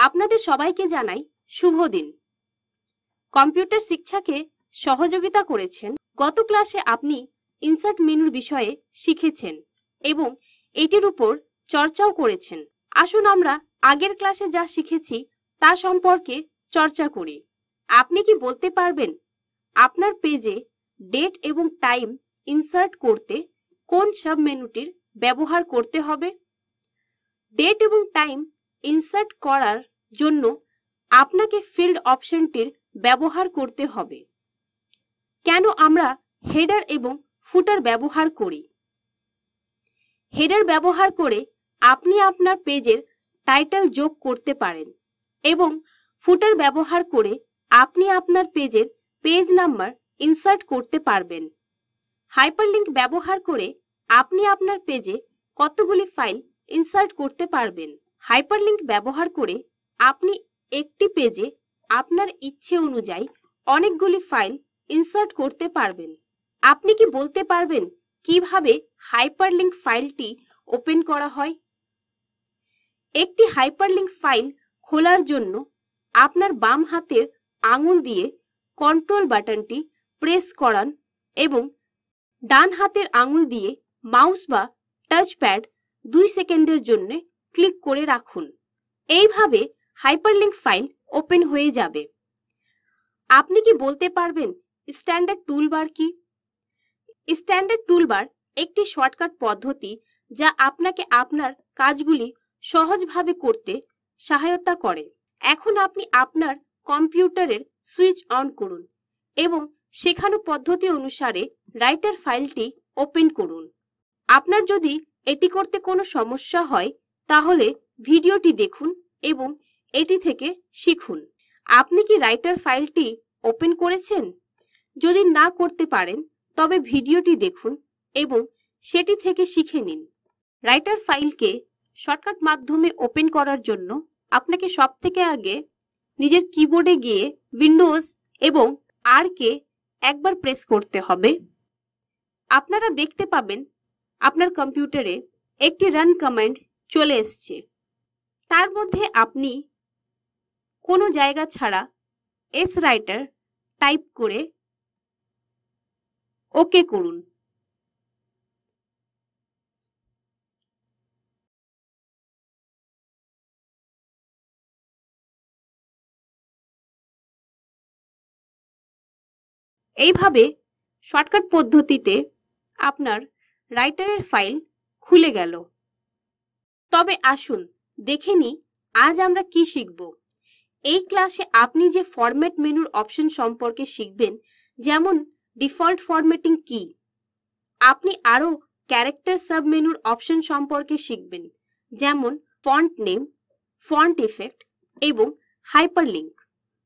আপনাদের সবাইকে জানাই শুভ দিন। কম্পিউটার শিক্ষাকে সহযোগিতা করেছেন। গত ক্লাসে আপনি ইনসার্ট মেনুর বিষয়ে শিখেছেন এবং এটির উপর চর্চাও করেছেন। আসুন আমরা আগের ক্লাসে যা শিখেছি তা সম্পর্কে চর্চা করি। আপনি কি বলতে পারবেন আপনার পেজে ডেট এবং টাইম ইনসার্ট করতে কোন সাব মেনুটির ব্যবহার করতে হবে? ডেট এবং টাইম ইনসার্ট করার জন্য আপনাকে ফিল্ড অপশনটির ব্যবহার করতে হবে। কেন আমরা হেডার এবং ফুটার ব্যবহার করি? হেডার ব্যবহার করে আপনি আপনার পেজের টাইটেল যোগ করতে পারেন এবং ফুটার ব্যবহার করে আপনি আপনার পেজের পেজ নাম্বার ইনসার্ট করতে পারবেন। হাইপারলিংক ব্যবহার করে আপনি আপনার পেজে কতগুলি ফাইল ইনসার্ট করতে পারবেন। হাইপারলিংক ব্যবহার করে আপনি একটি পেজে আপনার ইচ্ছে অনুযায়ী অনেকগুলি ফাইল ইনসার্ট করতে পারবেন। আপনি কি বলতে পারবেন কিভাবে হাইপারলিংক ফাইলটি ওপেন করা হয়? একটি হাইপারলিংক ফাইল খোলার জন্য আপনার বাম হাতের আঙুল দিয়ে কন্ট্রোল বাটনটি প্রেস করান এবং ডান হাতের আঙুল দিয়ে মাউস বা টাচপ্যাড 2 সেকেন্ডের জন্য ক্লিক করে রাখুন। এইভাবে হাইপারলিংক ফাইল ওপেন হয়ে যাবে। আপনি কি বলতে পারবেন স্ট্যান্ডার্ড টুলবার কি? স্ট্যান্ডার্ড টুলবার একটি শর্টকাট পদ্ধতি যা আপনাকে আপনার কাজগুলি সহজভাবে করতে সহায়তা করে। এখন আপনি আপনার কম্পিউটারের সুইচ অন করুন এবং শেখানো পদ্ধতি অনুসারে রাইটার ফাইলটি ওপেন করুন। আপনার যদি এটি করতে কোনো সমস্যা হয় তাহলে ভিডিওটি দেখুন এবং এটি থেকে শিখুন। আপনি কি রাইটার ফাইলটি ওপেন করেছেন? যদি না করতে পারেন তবে ভিডিওটি দেখুন এবং সেটি থেকে শিখে নিন। রাইটার ফাইলকে শর্টকাট মাধ্যমে ওপেন করার জন্য আপনাকে সবথেকে আগে নিজের কিবোর্ডে গিয়ে উইন্ডোজ এবং আর কে একবার প্রেস করতে হবে। আপনারা দেখতে পাবেন আপনার কম্পিউটারে একটি রান কমান্ড চলে এসছে। তার মধ্যে আপনি কোনো জায়গা ছাড়া এস রাইটার টাইপ করে ওকে করুন। এইভাবে শর্টকাট পদ্ধতিতে আপনার রাইটারের ফাইল খুলে গেল। তবে আসুন দেখে নিই আজ আমরা কি শিখব। এই ক্লাসে আপনি যে ফরম্যাট মেনুর অপশন সম্পর্কে শিখবেন, যেমন ডিফল্ট ফরম্যাটিং কি। আপনি আরও ক্যারেক্টার সাব মেনুর অপশন সম্পর্কে শিখবেন, যেমন ফন্ট নেম, ফন্ট ইফেক্ট এবং হাইপারলিংক।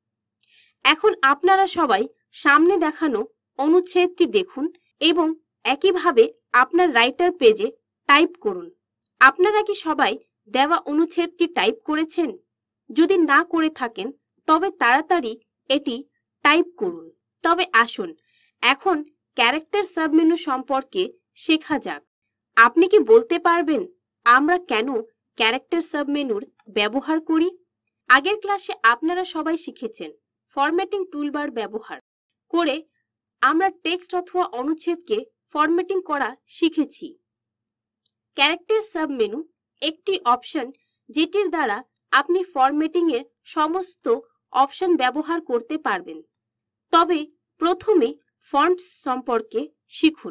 এখন আপনারা সবাই সামনে দেখানো অনুচ্ছেদটি দেখুন এবং একইভাবে আপনার রাইটার পেজে টাইপ করুন। আপনারা কি সবাই দেওয়া অনুচ্ছেদটি টাইপ করেছেন? যদি না করে থাকেন তবে তাড়াতাড়ি এটি টাইপ করুন। তবে আসুন এখন ক্যারেক্টার সাবমেনু সম্পর্কে শেখা যাক। আপনি কি বলতে পারবেন আমরা কেন ক্যারেক্টার সাবমেনুর ব্যবহার করি? আগের ক্লাসে আপনারা সবাই শিখেছেন ফরম্যাটিং টুলবার ব্যবহার করে আমরা টেক্সট অথবা অনুচ্ছেদকে ফরম্যাটিং করা শিখেছি। ক্যারেক্টার সাবমেনু একটি অপশন যেটির দ্বারা আপনি ফরম্যাটিং এর সমস্ত অপশন ব্যবহার করতে পারবেন। তবে প্রথমে ফন্টস সম্পর্কে শিখুন।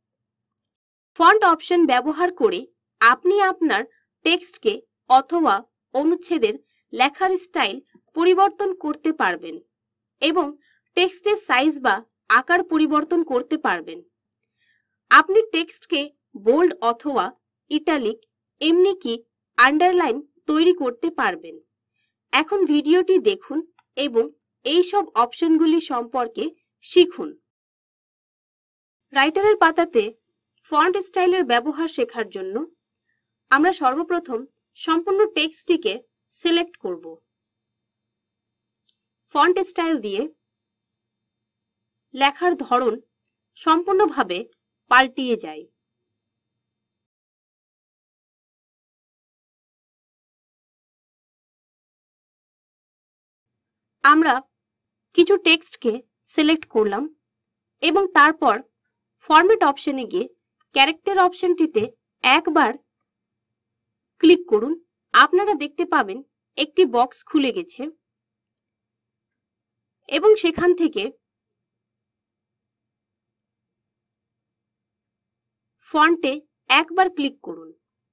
ফন্ট অপশন ব্যবহার করে আপনি আপনার টেক্সটকে অথবা অনুচ্ছেদের লেখার স্টাইল পরিবর্তন করতে পারবেন এবং টেক্সটের সাইজ বা আকার পরিবর্তন করতে পারবেন। আপনি টেক্সটকে বোল্ড অথবা ইটালিক, এমনকি আন্ডারলাইন তৈরি করতে পারবেন। এখন ভিডিওটি দেখুন এবং এই সব অপশনগুলি সম্পর্কে শিখুন। রাইটারের পাতাতে ফন্ট স্টাইলের ব্যবহার শেখার জন্য আমরা সর্বপ্রথম সম্পূর্ণ টেক্সটটিকে সিলেক্ট করব। ফন্ট স্টাইল দিয়ে লেখার ধরন সম্পূর্ণভাবে পাল্টিয়ে যায়। আমরা কিছু টেক্সটকে সিলেক্ট করলাম এবং তারপর ফরম্যাট অপশনে গিয়ে ক্যারেক্টার অপশনটিতে একবার ক্লিক করুন। আপনারা দেখতে পাবেন একটি বক্স খুলে গেছে এবং সেখান থেকে ফন্টে একবার ক্লিক করুন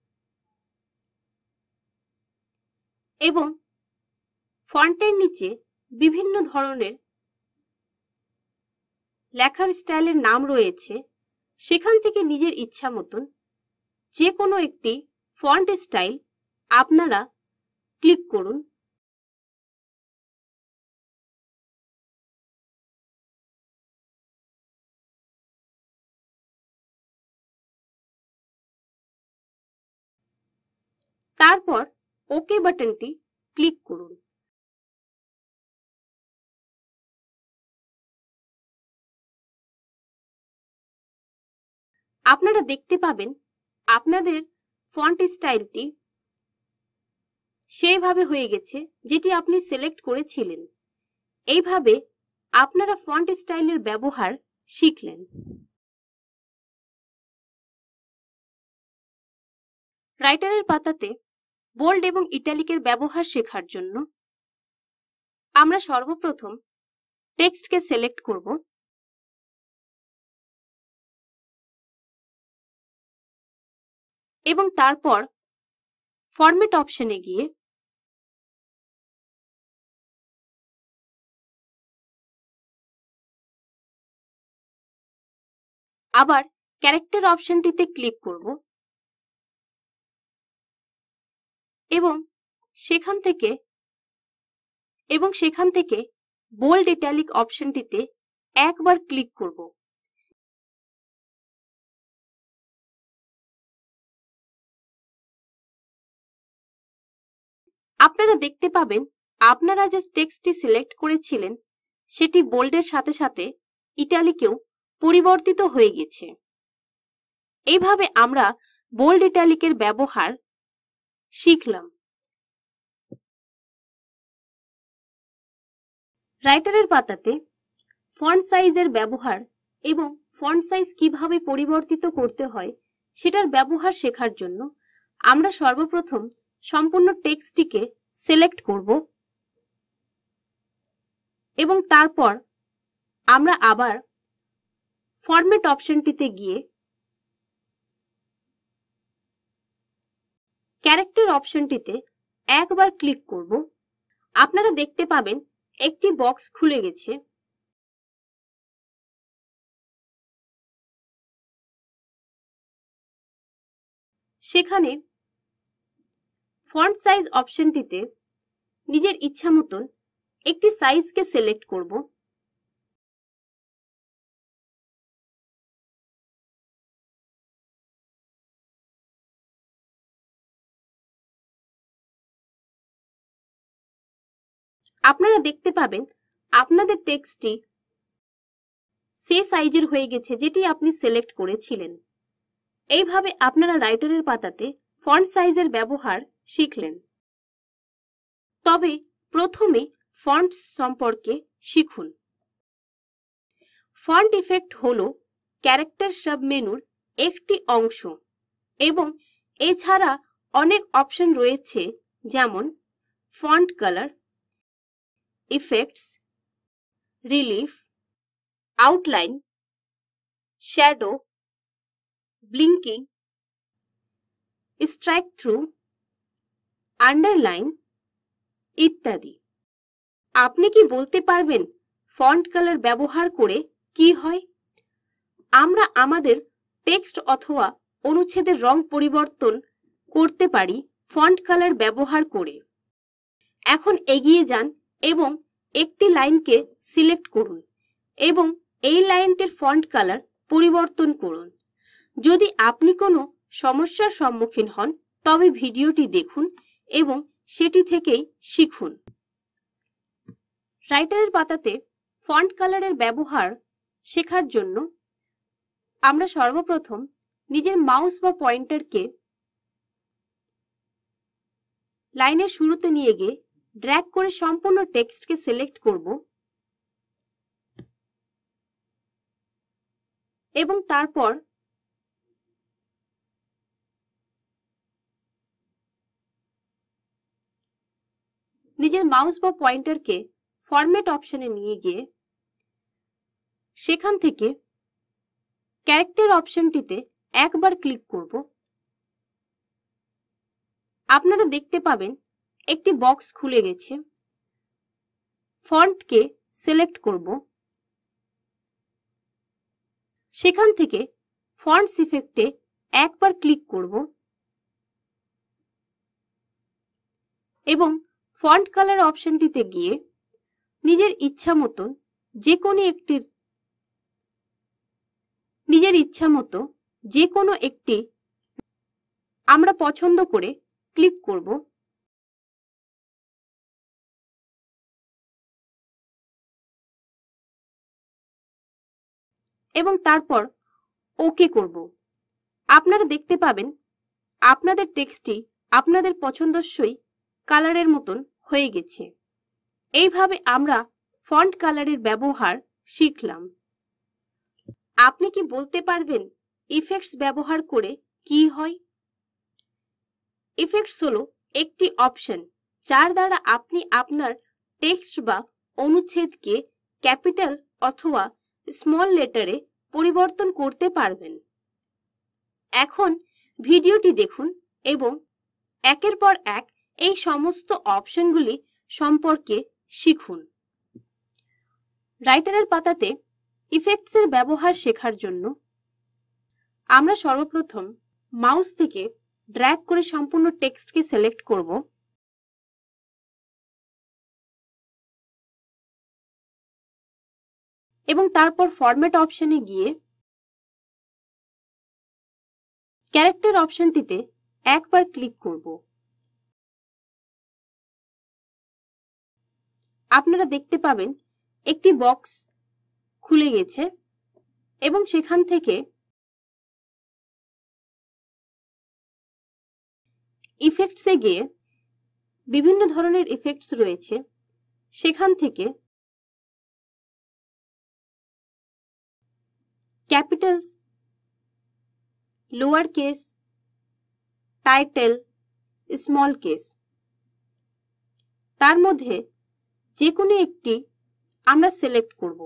এবং ফন্টের নিচে বিভিন্ন ধরনের লেখার স্টাইলের নাম রয়েছে, সেখান থেকে নিজের ইচ্ছা মতন যে কোনো একটি ফন্ট স্টাইল আপনারা ক্লিক করুন। তারপর ওকে বাটনটি ক্লিক করুন। আপনারা দেখতে পাবেন আপনাদের ফন্ট স্টাইলটি সেইভাবে হয়ে গেছে যেটি আপনি সিলেক্ট করেছিলেন। এইভাবে আপনারা ফন্ট স্টাইলের ব্যবহার শিখলেন। রাইটারের পাতাতে বোল্ড এবং ইটালিকের ব্যবহার শেখার জন্য আমরা সর্বপ্রথম টেক্সটকে সিলেক্ট করব এবং তারপর ফরম্যাট অপশনে গিয়ে আবার ক্যারেক্টার অপশনটিতে ক্লিক করব এবং সেখান থেকে বোল্ড ইটালিক অপশনটিতে একবার ক্লিক করব। আপনারা দেখতে পাবেন আপনারা যে টেক্সটটি সিলেক্ট করেছিলেন সেটি বোল্ডের সাথে সাথে ইটালিকেও পরিবর্তিত হয়ে গেছে। এইভাবে আমরা বোল্ড ইটালিকের ব্যবহার শিখলাম। রাইটারের পাতাতে ফন্ট সাইজের ব্যবহার এবং ফন্ট সাইজ কিভাবে পরিবর্তিত করতে হয় সেটার ব্যবহার শেখার জন্য আমরা সর্বপ্রথম সম্পূর্ণ টেক্সটটিকে সিলেক্ট করব এবং তারপর আমরা আবার ফরম্যাট অপশনটিতে গিয়ে ক্যারেক্টার অপশনটিতে একবার ক্লিক করব। আপনারা দেখতে পাবেন একটি বক্স খুলে গেছে সেখানে ফন্ট সাইজ অপশনটিতে নিজের ইচ্ছা মতন একটি সাইজকে সিলেক্ট করব আপনারা দেখতে পাবেন আপনাদের টেক্সটটি সেই সাইজের হয়ে গেছে যেটি আপনি সিলেক্ট করেছিলেন। এইভাবে আপনারা রাইটারের পাতাতে ফন্ট সাইজের ব্যবহার শিখলেন। তবে প্রথমে ফন্টস সম্পর্কে শিখুন। ফন্ট ইফেক্ট হলো ক্যারেক্টার সাবমেনুর একটি অংশ এবং এছাড়া অনেক অপশন রয়েছে, যেমন font colour, effects, relief, outline, shadow, blinking, strike through, underline ইত্যাদি। আপনি কি বলতে পারবেন ফন্ট কালার ব্যবহার করে কি হয়? আমরা আমাদের টেক্সট অথবা অনুচ্ছেদের রং পরিবর্তন করতে পারি ফন্ট কালার ব্যবহার করে। এখন এগিয়ে যান এবং একটি লাইনকে সিলেক্ট করুন এবং এই লাইনটির ফন্ট কালার পরিবর্তন করুন। যদি আপনি কোনো সমস্যার সম্মুখীন হন তবে ভিডিওটি দেখুন এবং সেটি থেকেই শিখুন। রাইটারের পাতাতে ফন্ট কালারের ব্যবহার শেখার জন্য আমরা সর্বপ্রথম নিজের মাউস বা পয়েন্টারকে লাইনের শুরুতে নিয়ে গিয়ে ড্র্যাগ করে সম্পূর্ণ টেক্সটকে সিলেক্ট করব এবং তারপর নিজের মাউস বা পয়েন্টারকে ফরম্যাট অপশনে নিয়ে গিয়ে সেখান থেকে ক্যারেক্টার অপশনটিতে একবার ক্লিক করব। আপনারা দেখতে পাবেন একটি বক্স খুলে গেছে। ফন্টকে সিলেক্ট করব। সেখান থেকে ফন্টস ইফেক্টে একবার ক্লিক করব এবং ফন্ট কালার অপশনটিতে গিয়ে নিজের ইচ্ছা মতো যে কোনো একটি আমরা পছন্দ করে ক্লিক করব এবং তারপর ওকে করব। আপনারা দেখতে পাবেন আপনাদের টেক্সটটি আপনাদের পছন্দসই কালারের মতন হয়ে গেছে। এইভাবে আমরা ফন্ট কালারের ব্যবহার শিখলাম। আপনি কি বলতে পারবেন ইফেক্টস ব্যবহার করে কি হয়? ইফেক্টস হলো একটি অপশন যার দ্বারা আপনি আপনার টেক্সট বা অনুচ্ছেদকে ক্যাপিটাল অথবা স্মল লেটারে পরিবর্তন করতে পারবেন। এখন ভিডিওটি দেখুন এবং একের পর এক এই সমস্ত অপশনগুলি সম্পর্কে শিখুন। রাইটারের পাতাতে ইফেক্টসের ব্যবহার শেখার জন্য আমরা সর্বপ্রথম মাউস থেকে ড্র্যাগ করে সম্পূর্ণ টেক্সটকে সিলেক্ট করব এবং তারপর ফরম্যাট অপশনে গিয়ে ক্যারেক্টার অপশনটিতে একবার ক্লিক করব। আপনারা দেখতে পাবেন একটি বক্স খুলে গেছে এবং সেখান থেকে ইফেক্টসে গিয়ে বিভিন্ন ধরনের ইফেক্টস রয়েছে, সেখান থেকে capitals, lower case, title, small case, তার মধ্যে যে কোনো একটি আমরা সিলেক্ট করব।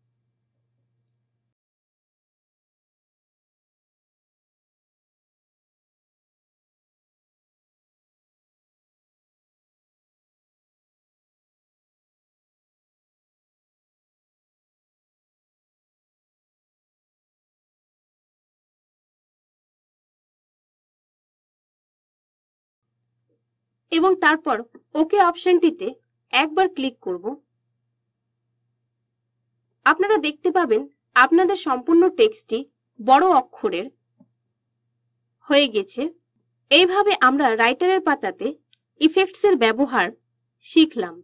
এবং তারপর ওকে অপশনটিতে একবার ক্লিক করব। আপনারা দেখতে পাবেন আপনাদের সম্পূর্ণ টেক্সটটি বড় অক্ষরের হয়ে গেছে। এইভাবে আমরা রাইটারের পাতাতে ইফেক্টসের ব্যবহার শিখলাম।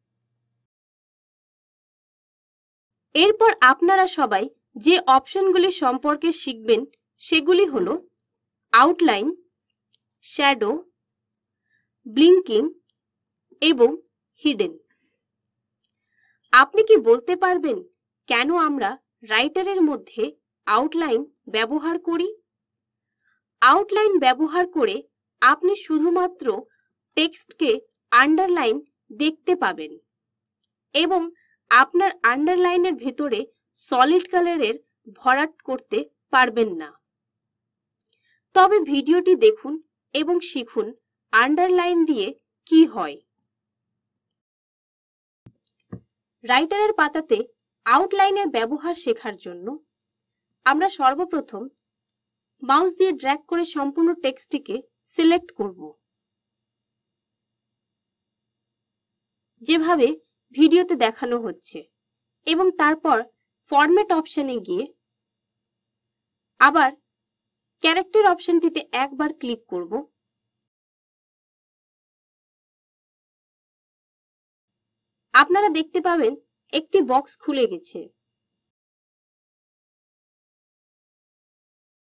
এরপর আপনারা সবাই যে অপশনগুলি সম্পর্কে শিখবেন সেগুলি হলো আউটলাইন, শ্যাডো, ব্লিঙ্কিং এবং হিডেন। আপনি কি বলতে পারবেন কেন আমরা রাইটারের মধ্যে আউটলাইন ব্যবহার করি? আউটলাইন ব্যবহার করে আপনি শুধুমাত্র টেক্সটকে আন্ডারলাইন দেখতে পাবেন এবং আপনার আন্ডারলাইনের ভেতরে সলিড কালারের ভরাট করতে পারবেন না। তবে ভিডিওটি দেখুন এবং শিখুন আন্ডারলাইন দিয়ে কি হয়। রাইটারের পাতাতে আউটলাইনের ব্যবহার শেখার জন্য আমরা সর্বপ্রথম মাউস দিয়ে ড্র্যাগ করে সম্পূর্ণ টেক্সটটিকে সিলেক্ট করব, যেভাবে ভিডিওতে দেখানো হচ্ছে, এবং তারপর ফরম্যাট অপশনে গিয়ে আবার ক্যারেক্টার অপশনটিতে একবার ক্লিক করব। আপনারা দেখতে পাবেন একটি বক্স খুলে গেছে।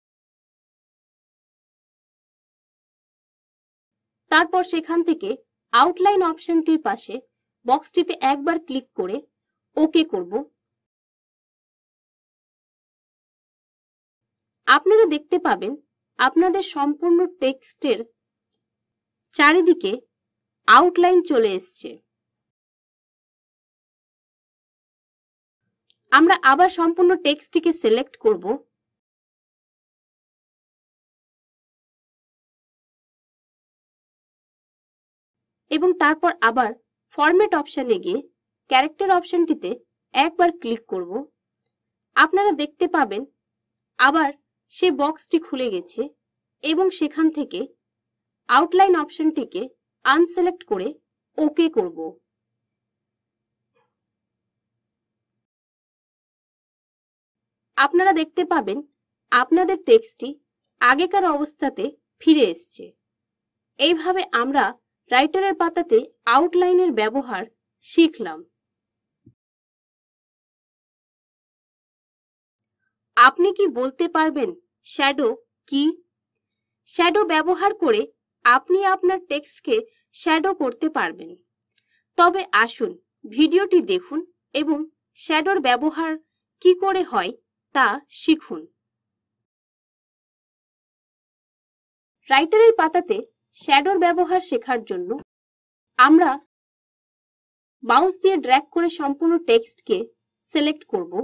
তারপর সেখান থেকে আউটলাইন অপশনটির পাশে বক্সটিতে একবার ক্লিক করে ওকে করব। আপনারা দেখতে পাবেন আপনাদের সম্পূর্ণ টেক্সটের চারিদিকে আউটলাইন চলে এসছে। আমরা আবার সম্পূর্ণ টেক্সটটিকে সিলেক্ট করব এবং তারপর আবার ফরম্যাট অপশনে গিয়ে ক্যারেক্টার অপশনটিতে একবার ক্লিক করব। আপনারা দেখতে পাবেন আবার সেই বক্সটি খুলে গেছে এবং সেখান থেকে আউটলাইন অপশনটিকে আনসিলেক্ট করে ওকে করব। আপনারা দেখতে পাবেন আপনাদের টেক্সটটি আগেকার অবস্থাতে ফিরে এসছে। এইভাবে আমরা রাইটারের পাতাতে আউটলাইনের ব্যবহার শিখলাম। আপনি কি বলতে পারবেন শ্যাডো কি? শ্যাডো ব্যবহার করে আপনি আপনার টেক্সটকে শ্যাডো করতে পারবেন। তবে আসুন ভিডিওটি দেখুন এবং শ্যাডোর ব্যবহার কি করে হয় তা শিখুন। রাইটারের পাতাতে শ্যাডোর ব্যবহার শেখার জন্য আমরা মাউস দিয়ে ড্র্যাগ করে সম্পূর্ণ টেক্সটকে সিলেক্ট করব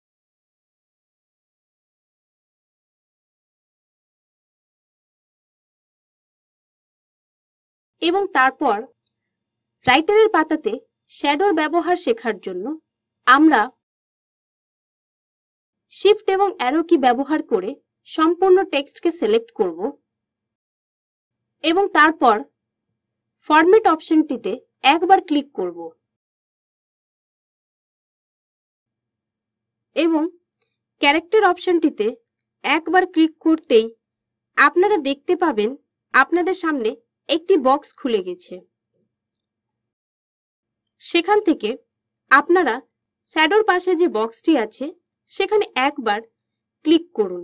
এবং তারপর রাইটারের পাতাতে শ্যাডোর ব্যবহার শেখার জন্য আমরা শিফট এবং অ্যারো কি ব্যবহার করে সম্পূর্ণ টেক্সটকে সিলেক্ট করব এবং তারপর ফরম্যাট অপশনটিতে একবার ক্লিক করব এবং ক্যারেক্টার অপশনটিতে একবার ক্লিক করতেই আপনারা দেখতে পাবেন আপনাদের সামনে একটি বক্স খুলে গেছে। সেখান থেকে আপনারা শ্যাডোর পাশে যে বক্সটি আছে সেখানে একবার ক্লিক করুন।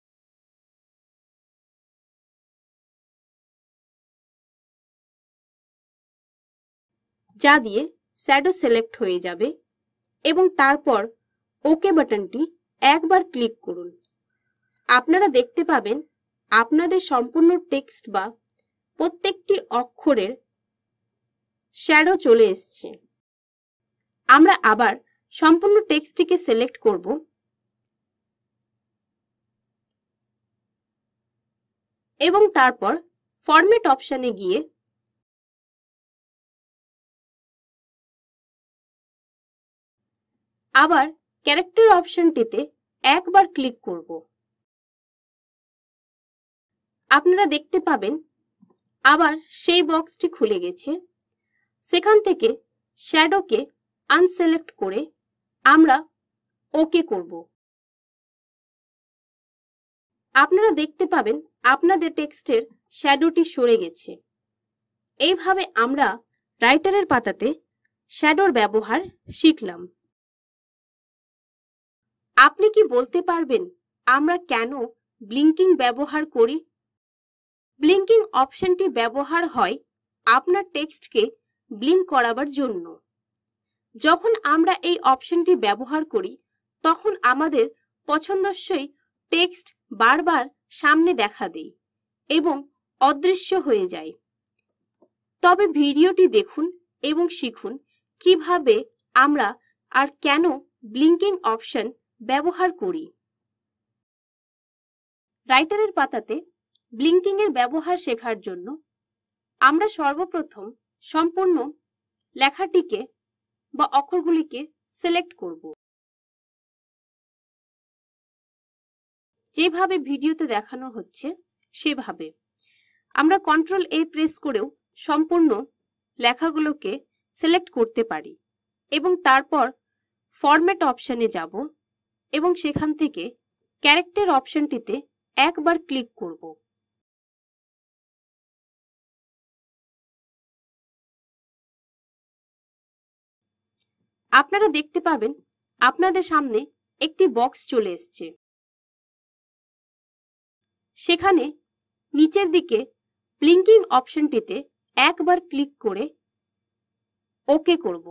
যা দিয়ে শ্যাডো সিলেক্ট হয়ে যাবে এবং তারপর ওকে বাটনটি একবার ক্লিক করুন। আপনারা দেখতে পাবেন আপনাদের সম্পূর্ণ টেক্সট বা প্রত্যেকটি অক্ষরের শ্যাডো চলে এসছে। আমরা আবার সম্পূর্ণ টেক্সটটিকে সিলেক্ট করব এবং তারপর ফরম্যাট অপশনে গিয়ে আবার ক্যারেক্টার অপশনটিতে একবার ক্লিক করব। আপনারা দেখতে পাবেন আবার সেই বক্সটি খুলে গেছে। সেখান থেকে শ্যাডোকে আনসিলেক্ট করে আমরা ওকে করব। আপনারা দেখতে পাবেন আপনাদের টেক্সটের শ্যাডোটি সরে গেছে। এইভাবে আমরা রাইটারের পাতাতে শ্যাডোর ব্যবহার শিখলাম। আপনি কি বলতে পারবেন আমরা কেন ব্লিঙ্কিং ব্যবহার করি? ব্লিঙ্কিং অপশনটি ব্যবহার হয় আপনার টেক্সটকে ব্লিঙ্ক করাবার জন্য। যখন আমরা এই অপশনটি ব্যবহার করি তখন আমাদের পছন্দসই টেক্সট বারবার সামনে দেখা দেয় এবং অদৃশ্য হয়ে যায়। তবে ভিডিওটি দেখুন এবং শিখুন কিভাবে আমরা আর কেন ব্লিঙ্কিং অপশন ব্যবহার করি। রাইটারের পাতাতে ব্লিঙ্কিং এর ব্যবহার শেখার জন্য আমরা সর্বপ্রথম সম্পূর্ণ লেখাটিকে বা অক্ষরগুলিকে সিলেক্ট করব। যেভাবে ভিডিওতে দেখানো হচ্ছে সেভাবে আমরা কন্ট্রোল A প্রেস করেও সম্পূর্ণ লেখাগুলোকে সিলেক্ট করতে পারি এবং তারপর ফরম্যাট অপশনে যাব এবং সেখান থেকে ক্যারেক্টার অপশনটিতে একবার ক্লিক করব। আপনারা দেখতে পাবেন আপনাদের সামনে একটি বক্স চলে এসেছে। সেখানে নিচের দিকে ব্লিঙ্কিং অপশনটিতে একবার ক্লিক করে ওকে করব।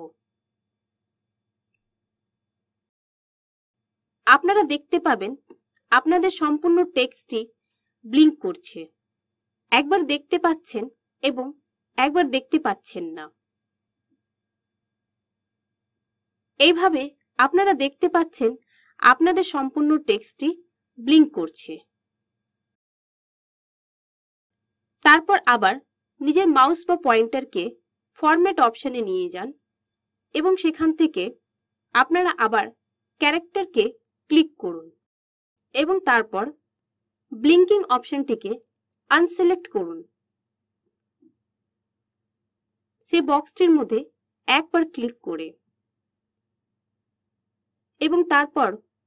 আপনারা দেখতে পাবেন আপনাদের সম্পূর্ণ টেক্সটটি ব্লিঙ্ক করছে। একবার দেখতে পাচ্ছেন এবং একবার দেখতে পাচ্ছেন না। এইভাবে আপনারা দেখতে পাচ্ছেন আপনাদের সম্পূর্ণ টেক্সটটি ব্লিঙ্ক করছে। তারপর আবার নিজের মাউস বা পয়েন্টারকে ফরম্যাট অপশনে নিয়ে যান এবং সেখান থেকে আপনারা আবার ক্যারেক্টারকে ক্লিক করুন এবং তারপর ব্লিঙ্কিং অপশনটিকে আনসিলেক্ট করুন। সেই বক্সটির মধ্যে একবার ক্লিক করে এবং তারপর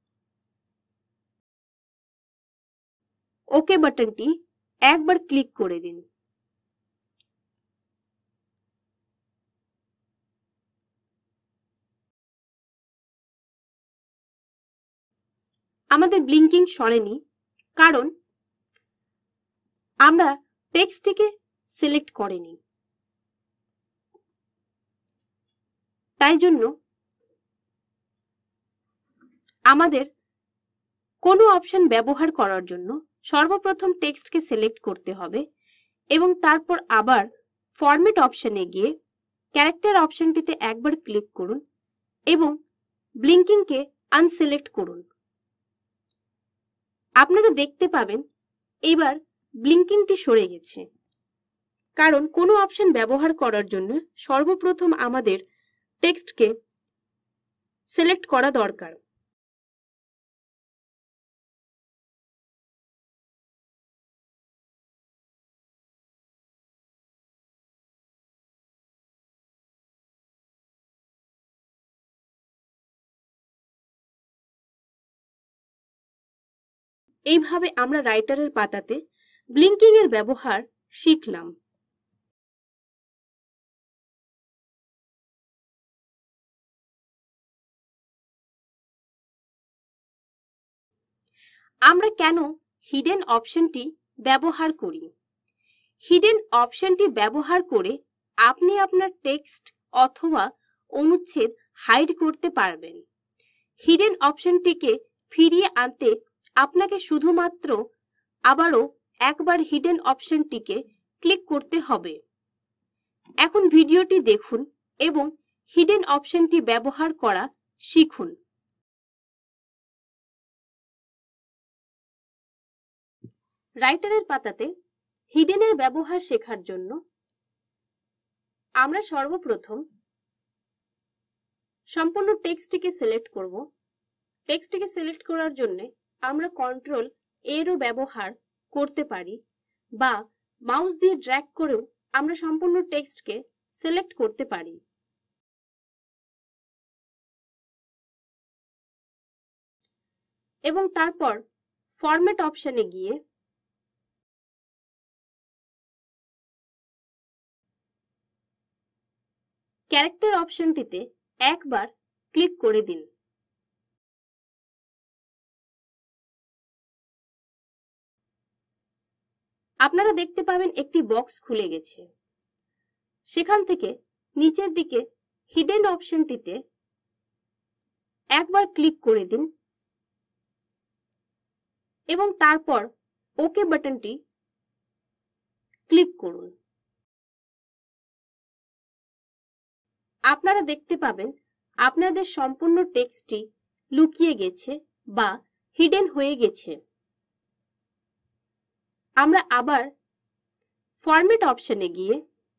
ওকে বাটনটি একবার ক্লিক করে দিন। আমাদের ব্লিঙ্কিং সরেনি, কারণ আমরা টেক্সটটিকে সিলেক্ট করিনি। তাই জন্য আমাদের কোনো অপশন ব্যবহার করার জন্য সর্বপ্রথম টেক্সটকে সিলেক্ট করতে হবে এবং তারপর আবার ফরম্যাট অপশনে গিয়ে ক্যারেক্টার অপশনটিতে একবার ক্লিক করুন এবং ব্লিঙ্কিংকে আনসিলেক্ট করুন। আপনারা দেখতে পাবেন এবার ব্লিঙ্কিংটি সরে গেছে, কারণ কোনো অপশন ব্যবহার করার জন্য সর্বপ্রথম আমাদের টেক্সটকে সিলেক্ট করা দরকার। এইভাবে আমরা রাইটারের পাতাতে ব্লিঙ্কিং এর ব্যবহার শিখলাম। আমরা কেন হিডেন অপশনটি ব্যবহার করি? হিডেন অপশনটি ব্যবহার করে আপনি আপনার টেক্সট অথবা অনুচ্ছেদ হাইড করতে পারবেন। হিডেন অপশনটিকে ফিরিয়ে আনতে আপনাকে শুধুমাত্র আবারও একবার হিডেন অপশনটিকে ক্লিক করতে হবে। এখন ভিডিওটি দেখুন এবং হিডেন অপশনটি ব্যবহার করা শিখুন। রাইটারের পাতাতে হিডেনের ব্যবহার শেখার জন্য আমরা সর্বপ্রথম সম্পূর্ণ টেক্সটটিকে সিলেক্ট করব। টেক্সটটিকে সিলেক্ট করার জন্য আমরা কন্ট্রোল এরও ব্যবহার করতে পারি বা মাউস দিয়ে ড্র্যাগ করেও আমরা সম্পূর্ণ টেক্সটকে সিলেক্ট করতে পারি। এবং তারপর ফরম্যাট অপশনে গিয়ে ক্যারেক্টার অপশনটিতে একবার ক্লিক করে দিন। আপনারা দেখতে পাবেন একটি বক্স খুলে গেছে। সেখান থেকে নিচের দিকে হিডেন অপশনটিতে একবার ক্লিক করে দিন এবং তারপর ওকে বাটনটি ক্লিক করুন। আপনারা দেখতে পাবেন আপনাদের সম্পূর্ণ টেক্সটটি লুকিয়ে গেছে বা হিডেন হয়ে গেছে। আমরা আবার ফরম্যাট অপশনে গিয়ে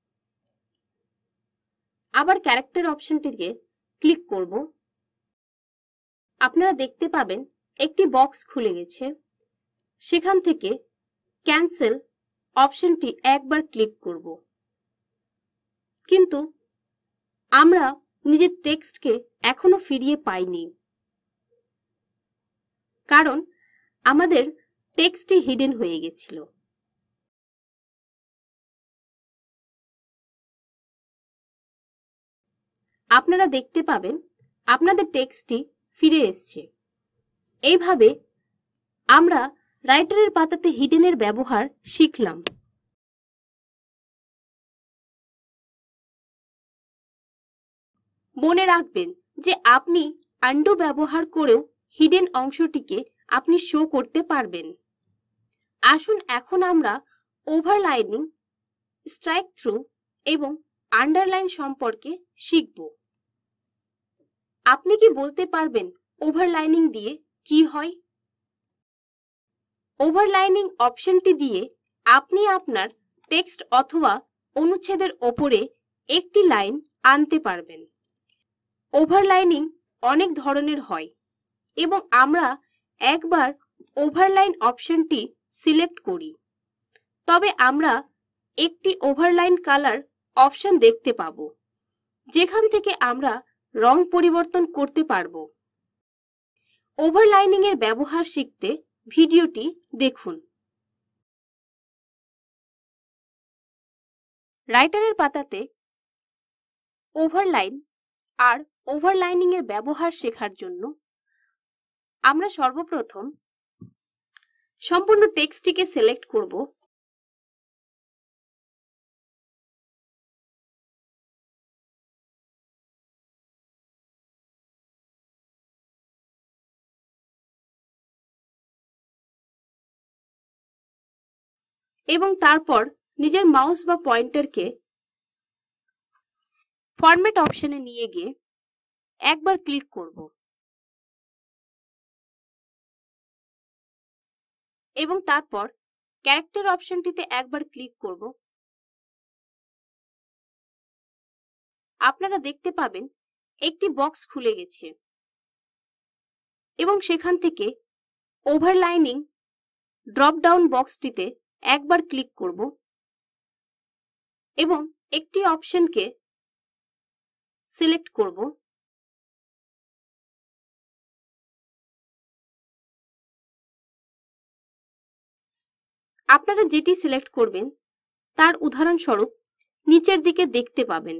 আবার ক্যারেক্টার অপশনটিকে ক্লিক করব। আপনারা দেখতে পাবেন একটি বক্স খুলে গেছে। সেখান থেকে ক্যান্সেল অপশনটি একবার ক্লিক করব। কিন্তু আমরা নিজের টেক্সটকে এখনো ফিরিয়ে পাইনি, কারণ আমাদের টেক্সটটি হিডেন হয়ে গেছিল। আপনারা দেখতে পাবেন আপনাদের টেক্সটটি ফিরে এসেছে। এইভাবে আমরা রাইটারের পাতাতে হিডেনের ব্যবহার শিখলাম। মনে রাখবেন যে আপনি আন্ডু ব্যবহার করেও হিডেন অংশটিকে আপনি শো করতে পারবেন। আসুন এখন আমরা ওভারলাইনিং, স্ট্রাইক থ্রু এবং আন্ডারলাইন সম্পর্কে শিখব। আপনি কি বলতে পারবেন ওভারলাইনিং দিয়ে কি হয়? ওভারলাইনিং অপশনটি দিয়ে আপনি আপনার টেক্সট অথবা অনুচ্ছেদের ওপরে একটি লাইন আনতে পারবেন। ওভারলাইনিং অনেক ধরনের হয় এবং আমরা একবার ওভারলাইন অপশনটি সিলেক্ট করি, তবে আমরা একটি ওভারলাইন কালার অপশন দেখতে পাবো, যেখান থেকে আমরা রং পরিবর্তন করতে পারবো। ওভারলাইনিং এর ব্যবহার শিখতে ভিডিওটি দেখুন। রাইটারের পাতাতে ওভারলাইন আর ওভারলাইনিং এর ব্যবহার শেখার জন্য আমরা সর্বপ্রথম সম্পূর্ণ টেক্সটটিকে সিলেক্ট করব এবং তারপর নিজের মাউস বা পয়েন্টারকে ফরম্যাট অপশনে নিয়ে গিয়ে একবার ক্লিক করব এবং তারপর ক্যারেক্টার অপশনটিতে একবার ক্লিক করব। আপনারা দেখতে পাবেন একটি বক্স খুলে গেছে এবং সেখান থেকে ওভারলাইনিং ড্রপ ডাউন বক্সটিতে একবার ক্লিক করব এবং একটি অপশনকে সিলেক্ট করব। আপনারা যেটি সিলেক্ট করবেন তার উদাহরণস্বরূপ নিচের দিকে দেখতে পাবেন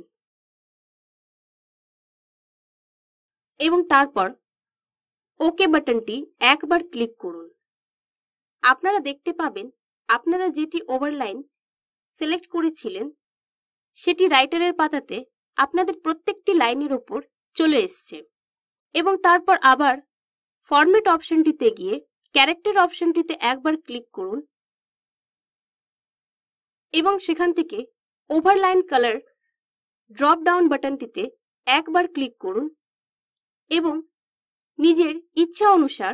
এবং তারপর ওকে বাটনটি একবার ক্লিক করুন। আপনারা দেখতে পাবেন আপনারা যেটি ওভারলাইন সিলেক্ট করেছিলেন সেটি রাইটারের পাতাতে আপনাদের প্রত্যেকটি লাইনের উপর চলে এসছে এবং তারপর আবার ফরম্যাট অপশনটিতে গিয়ে ক্যারেক্টার অপশনটিতে একবার ক্লিক করুন এবং সেখান থেকে ওভারলাইন কালার ড্রপ ডাউন বাটনটিতে একবার ক্লিক করুন এবং নিজের ইচ্ছা অনুসার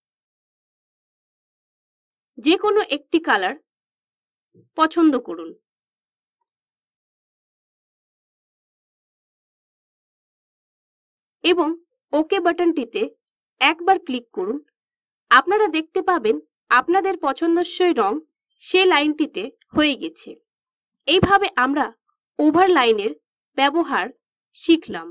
যে কোনো একটি কালার পছন্দ করুন এবং ওকে বাটনটিতে একবার ক্লিক করুন। আপনারা দেখতে পাবেন আপনাদের পছন্দসই রং সে লাইনটিতে হয়ে গেছে। এইভাবে আমরা ওভারলাইনের ব্যবহার শিখলাম।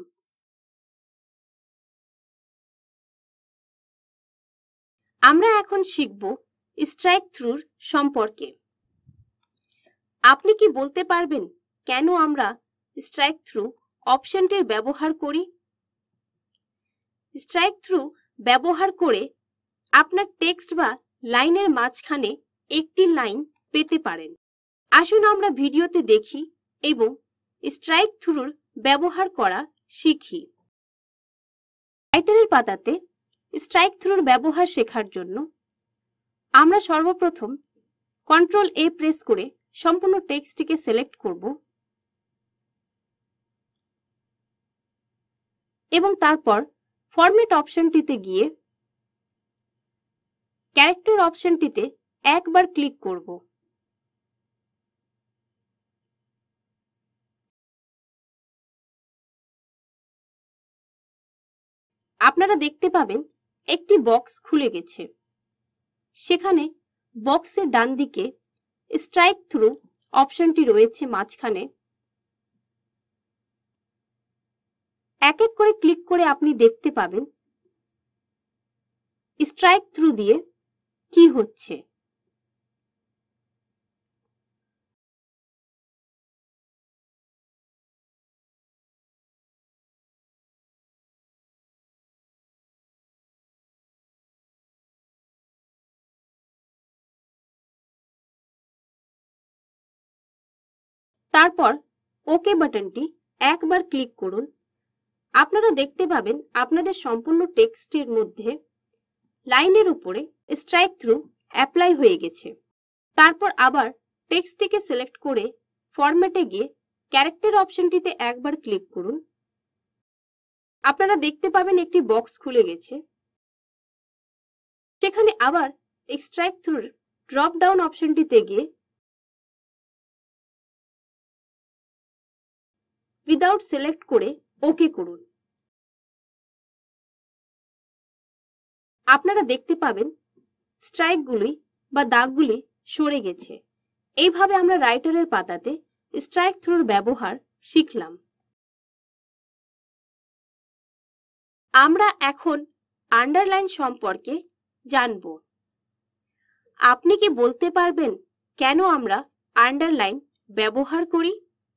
আমরা এখন শিখব স্ট্রাইক থ্রুর সম্পর্কে। আপনি কি বলতে পারবেন কেন আমরা স্ট্রাইক থ্রু অপশনটির ব্যবহার করি? স্ট্রাইক থ্রু ব্যবহার করে আপনার টেক্সট বা লাইনের মাঝখানে একটি লাইন পেতে পারেন। আসুন আমরা ভিডিওতে দেখি এবং স্ট্রাইক থ্রুর ব্যবহার করা শিখি। রাইটারের পাতাতে স্ট্রাইক থ্রুর ব্যবহার শেখার জন্য আমরা সর্বপ্রথম কন্ট্রোল এ প্রেস করে সম্পূর্ণ টেক্সটটিকে সিলেক্ট করব এবং তারপর ফরম্যাট অপশনটিতে গিয়ে ক্যারেক্টার অপশনটিতে একবার ক্লিক করব। আপনারা দেখতে পাবেন একটি বক্স খুলে গেছে। সেখানে বক্সের ডান দিকে স্ট্রাইক থ্রু অপশনটি রয়েছে মাঝখানে। এক এক করে ক্লিক করে আপনি দেখতে পাবেন স্ট্রাইক থ্রু দিয়ে কি হচ্ছে। তারপর ওকে বাটনটি একবার ক্লিক করুন। আপনারা দেখতে পাবেন আপনাদের সম্পূর্ণ টেক্সটের মধ্যে লাইনের উপরে স্ট্রাইক থ্রু অ্যাপ্লাই হয়ে গেছে। তারপর আবার টেক্সটটিকে সিলেক্ট করে ফরম্যাটে গিয়ে ক্যারেক্টার অপশনটিতে একবার ক্লিক করুন। আপনারা দেখতে পাবেন একটি বক্স খুলে গেছে। সেখানে আবার স্ট্রাইক থ্রুর ড্রপ ডাউন অপশনটিতে গিয়ে উইদাউট সিলেক্ট করে ওকে করুন। আপনারা দেখতে পাবেন স্ট্রাইকগুলি বা দাগগুলি সরে গেছে। এইভাবে আমরা রাইটারের পাতাতে স্ট্রাইক থ্রুর ব্যবহার শিখলাম। আমরা এখন আন্ডারলাইন সম্পর্কে জানব। আপনি কি বলতে পারবেন কেন আমরা আন্ডারলাইন ব্যবহার করি?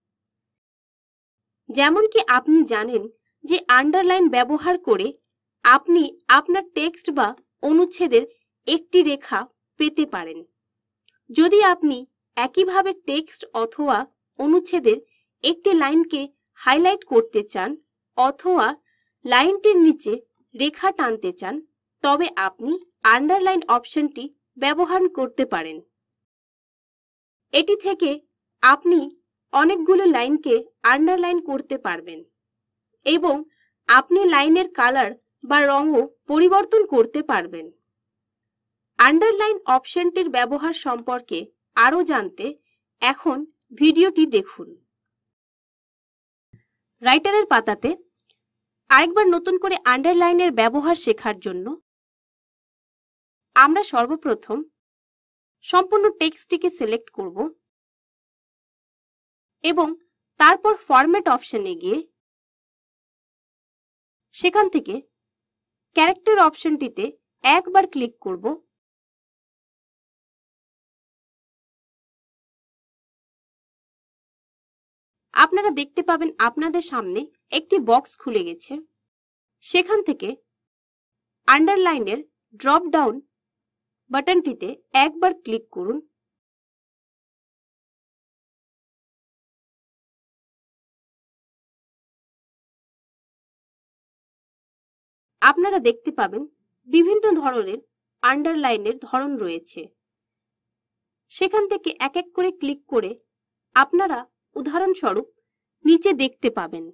যেমন কি আপনি জানেন যে আন্ডারলাইন ব্যবহার করে আপনি আপনার টেক্সট বা অনুচ্ছেদের একটি রেখা পেতে পারেন। যদি আপনি একইভাবে টেক্সট অথবা অনুচ্ছেদের একটি লাইনকে হাইলাইট করতে চান অথবা লাইনটির নিচে রেখা টানতে চান, তবে আপনি আন্ডারলাইন অপশনটি ব্যবহার করতে পারেন। এটি থেকে আপনি অনেকগুলো লাইনকে আন্ডারলাইন করতে পারবেন এবং আপনি লাইনের কালার বা রঙও পরিবর্তন করতে পারবেন। আন্ডারলাইন অপশনটির ব্যবহার সম্পর্কে আরও জানতে এখন ভিডিওটি দেখুন। রাইটারের পাতাতে আরেকবার নতুন করে আন্ডারলাইনের ব্যবহার শেখার জন্য আমরা সর্বপ্রথম সম্পূর্ণ টেক্সটটিকে সিলেক্ট করব এবং তারপর ফরম্যাট অপশনে গিয়ে সেখান থেকে ক্যারেক্টার অপশনটিতে একবার ক্লিক করব। আপনারা দেখতে পাবেন আপনাদের সামনে একটি বক্স খুলে গেছে। সেখান থেকে আন্ডারলাইনের ড্রপ ডাউন বাটনটিতে একবার ক্লিক করুন। আপনারা দেখতে পাবেন বিভিন্ন ধরনের আন্ডারলাইনের ধরন রয়েছে। সেখান থেকে এক এক করে ক্লিক করে আপনারা উদাহরণস্বরূপ নিচে দেখতে পাবেন।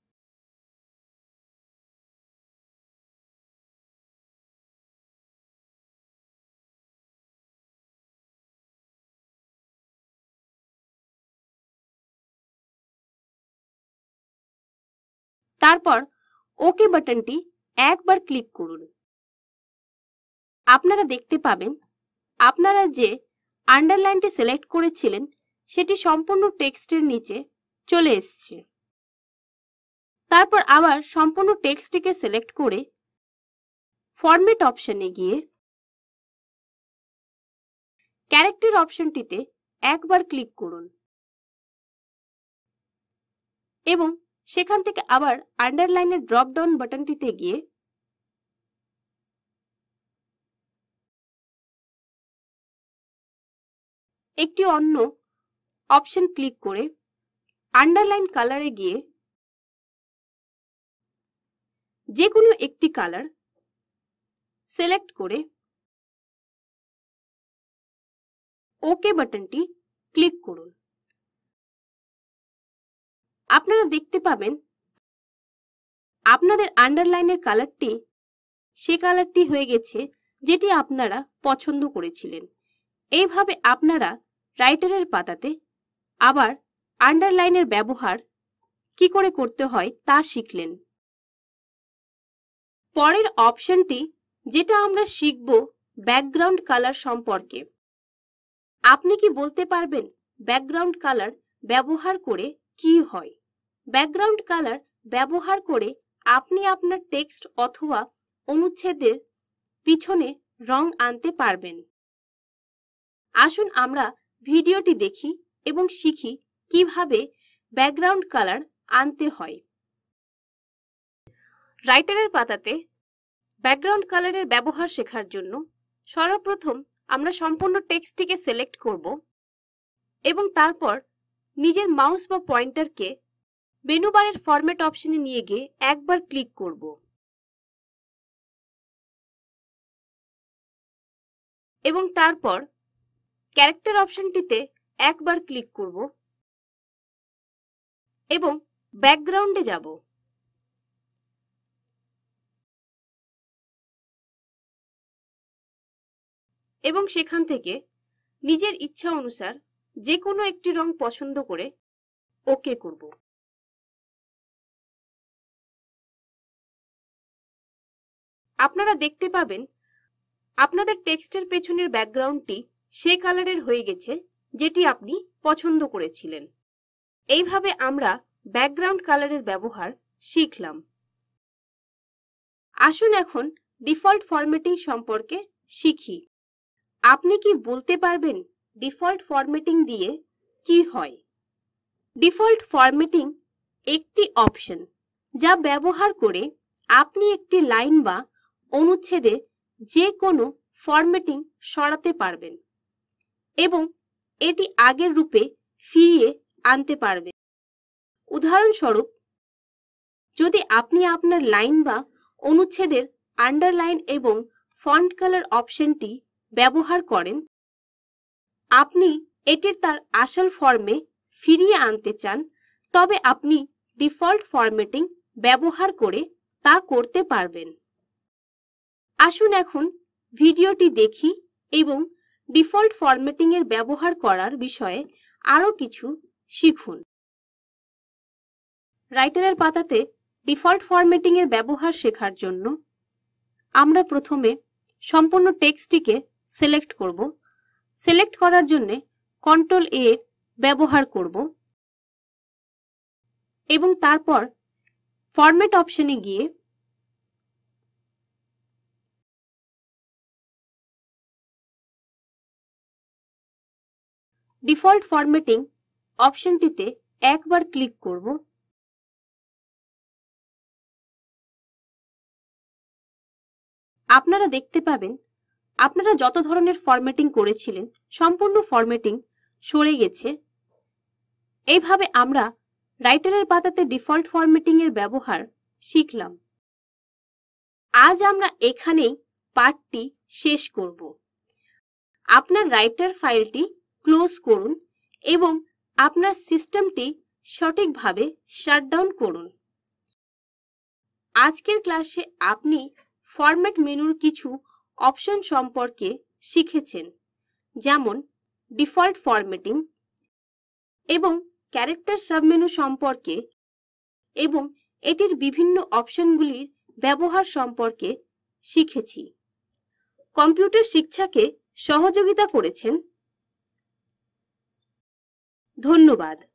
তারপর ওকে বাটনটি একবার ক্লিক করুন। আপনারা দেখতে পাবেন আপনারা যে আন্ডারলাইনটি সিলেক্ট করেছিলেন সেটি সম্পূর্ণ টেক্সটের নিচে চলে এসেছে। তারপর আবার সম্পূর্ণ টেক্সটটিকে সিলেক্ট করে ফরম্যাট অপশনে গিয়ে ক্যারেক্টার অপশনটিতে একবার ক্লিক করুন এবং সেখান থেকে আবার আন্ডারলাইনের ড্রপ ডাউন বাটনটিতে গিয়ে একটি অন্য অপশন ক্লিক করে আন্ডারলাইন কালারে গিয়ে যে কোনো একটি কালার সিলেক্ট করে ওকে বাটনটি ক্লিক করুন। আপনারা দেখতে পাবেন আপনাদের আন্ডারলাইনের কালারটি সে কালারটি হয়ে গেছে যেটি আপনারা পছন্দ করেছিলেন। এইভাবে আপনারা রাইটারের পাতাতে আবার আন্ডারলাইনের ব্যবহার কি করে করতে হয় তা শিখলেন। পরের অপশনটি যেটা আমরা শিখব ব্যাকগ্রাউন্ড কালার সম্পর্কে। আপনি কি বলতে পারবেন ব্যাকগ্রাউন্ড কালার ব্যবহার করে কি হয়? ব্যাকগ্রাউন্ড কালার ব্যবহার করে আপনি আপনার টেক্সট অথবা অনুচ্ছেদের পিছনে রং আনতে পারবেন। আসুন আমরা ভিডিওটি দেখি এবং শিখি কিভাবে ব্যাকগ্রাউন্ড কালার আনতে হয়। রাইটারের পাতাতে ব্যাকগ্রাউন্ড কালারের ব্যবহার শেখার জন্য সর্বপ্রথম আমরা সম্পূর্ণ টেক্সটটিকে সিলেক্ট করব এবং তারপর নিজের মাউস বা পয়েন্টারকে মেনু বারের ফরম্যাট অপশনে নিয়ে গিয়ে একবার ক্লিক করব। এবং তারপর ক্যারেক্টার অপশনটিতে একবার ক্লিক করব এবং ব্যাকগ্রাউন্ডে যাব। এবং সেখান থেকে নিজের ইচ্ছা অনুসার যে কোনো একটি রং পছন্দ করে ওকে করব। আপনারা দেখতে পাবেন আপনাদের টেক্সটের পেছনের ব্যাকগ্রাউন্ডটি সে কালারের হয়ে গেছে যেটি আপনি পছন্দ করেছিলেন। এইভাবে আমরা ব্যাকগ্রাউন্ড কালারের ব্যবহার শিখলাম। আসুন এখন ডিফল্ট ফরম্যাটিং সম্পর্কে শিখি। আপনি কি বলতে পারবেন ডিফল্ট ফরম্যাটিং দিয়ে কি হয়? ডিফল্ট ফরম্যাটিং একটি অপশন যা ব্যবহার করে আপনি একটি লাইন বা অনুচ্ছেদে যে কোনো ফরম্যাটিং সরাতে পারবেন এবং এটি আগের রূপে ফিরিয়ে আনতে পারবেন। উদাহরণস্বরূপ, যদি আপনি আপনার লাইন বা অনুচ্ছেদের আন্ডারলাইন এবং ফন্ট কালার অপশনটি ব্যবহার করেন, আপনি এটির তার আসল ফর্মে ফিরিয়ে আনতে চান, তবে আপনি ডিফল্ট ফরম্যাটিং ব্যবহার করে তা করতে পারবেন। আসুন এখন ভিডিওটি দেখি এবং ডিফল্ট ফরম্যাটিং এর ব্যবহার করার বিষয়ে আরও কিছু শিখুন। রাইটারের পাতাতে ডিফল্ট ফরম্যাটিং এর ব্যবহার শেখার জন্য আমরা প্রথমে সম্পূর্ণ টেক্সটটিকে সিলেক্ট করব। সিলেক্ট করার জন্য কন্ট্রোল এ ব্যবহার করব এবং তারপর ফরম্যাট অপশনে গিয়ে ডিফল্ট ফরম্যাটিং অপশনটিতে একবার ক্লিক করব। আপনারা দেখতে পাবেন আপনারা যত ধরনের ফরম্যাটিং করেছিলেন সম্পূর্ণ ফরম্যাটিং সরে গেছে। এইভাবে আমরা রাইটারের পাতাতে ডিফল্ট ফরম্যাটিং এর ব্যবহার শিখলাম। আজ আমরা এখানেই পাঠটি শেষ করব। আপনার রাইটার ফাইলটি ক্লোজ করুন এবং আপনার সিস্টেমটি সঠিকভাবে শাটডাউন করুন। আজকের ক্লাসে আপনি ফরম্যাট মেনুর কিছু অপশন সম্পর্কে শিখেছেন, যেমন ডিফল্ট ফরম্যাটিং এবং ক্যারেক্টার সাবমেনু সম্পর্কে এবং এটির বিভিন্ন অপশনগুলির ব্যবহার সম্পর্কে শিখেছি। কম্পিউটার শিক্ষাকে সহযোগিতা করেছেন। ধন্যবাদ।